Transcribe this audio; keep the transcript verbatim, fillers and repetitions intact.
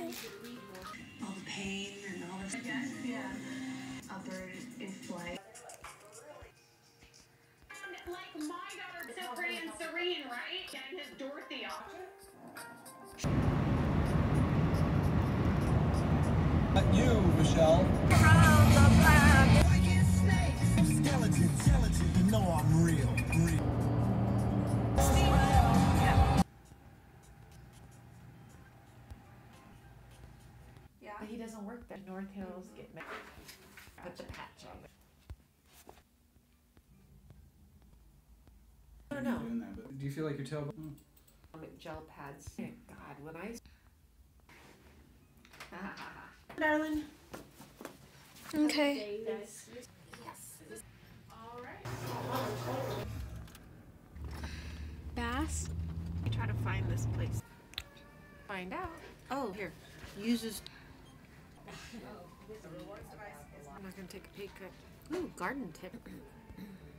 All the pain and all this. Yeah. A bird in flight. Like my daughter, so pretty and serene, right? Getting his Dorothy off. Not you, Michelle. Skeleton, skeleton, you know I'm real, real. Yeah. But he doesn't work there. North Hills get mad. Put the patch on it. I don't know. Doing that, but do you feel like your tail? Mm. Gel pads. Thank God, when I. Darling. Okay. Yes. All right. Bass. I try to find this place. Find out. Oh, here. Uses. I'm not gonna take a pay cut. Ooh, garden tip.